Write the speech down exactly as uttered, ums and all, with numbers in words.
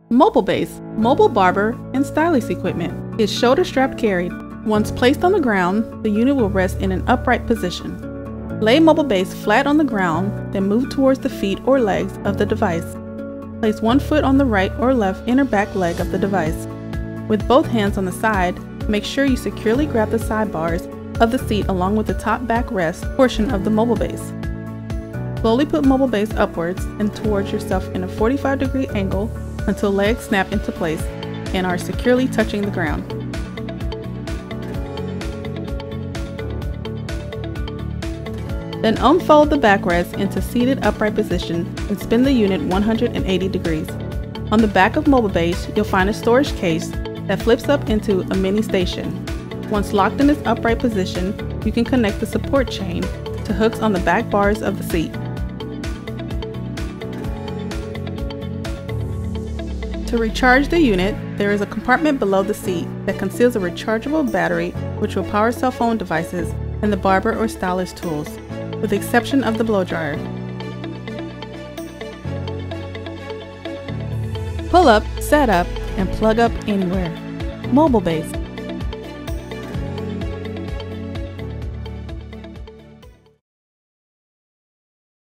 Mobile Base, mobile barber and stylist equipment, is shoulder strap carried. Once placed on the ground, the unit will rest in an upright position. Lay Mobile Base flat on the ground, then move towards the feet or legs of the device. Place one foot on the right or left inner back leg of the device. With both hands on the side, make sure you securely grab the sidebars of the seat along with the top backrest portion of the Mobile Base. Slowly put Mobile Base upwards and towards yourself in a forty-five degree angle until legs snap into place and are securely touching the ground. Then unfold the backrest into seated upright position and spin the unit one hundred eighty degrees. On the back of Mobile Base, you'll find a storage case that flips up into a mini station. Once locked in this upright position, you can connect the support chain to hooks on the back bars of the seat. To recharge the unit, there is a compartment below the seat that conceals a rechargeable battery which will power cell phone devices and the barber or stylist tools, with the exception of the blow dryer. Pull up, set up, and plug up anywhere. Mobile Base.